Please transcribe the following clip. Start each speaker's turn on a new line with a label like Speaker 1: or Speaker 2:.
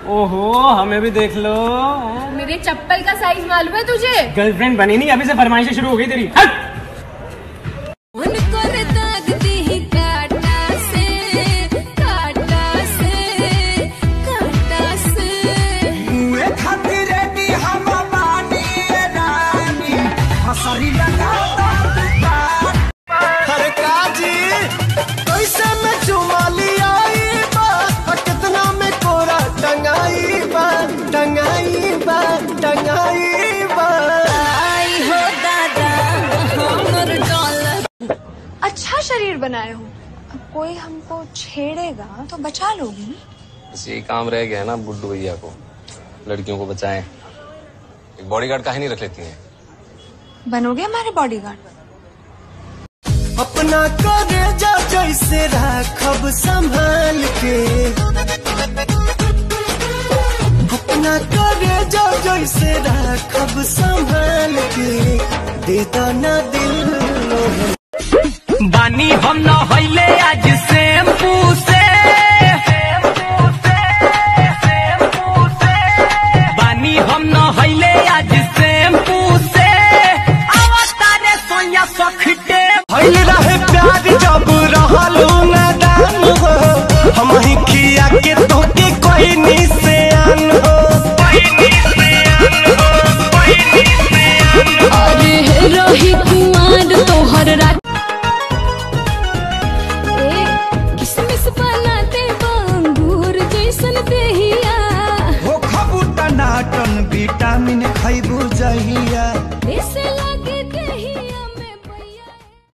Speaker 1: ओहो हमें भी देख लो।
Speaker 2: मेरे चप्पल का साइज मालूम है तुझे?
Speaker 1: गर्लफ्रेंड बनी नहीं, अभी से फरमाइशें शुरू हो गई तेरी।
Speaker 3: अच्छा शरीर बनाए हो, अब कोई हमको छेड़ेगा तो बचा लोगी ना?
Speaker 4: बस यही काम रह गया है ना बुड्ढू भैया को, लड़कियों को बचाएं। एक बॉडीगार्ड काहे नहीं रख लेती हैं?
Speaker 3: बनोगे हमारे बॉडीगार्ड?
Speaker 5: अपना करे जा जैसे राखब संभाल के, अपना करे जा जैसे राखब संभाल के, देता ना दिल बानी हम न होइले आज शैम्पू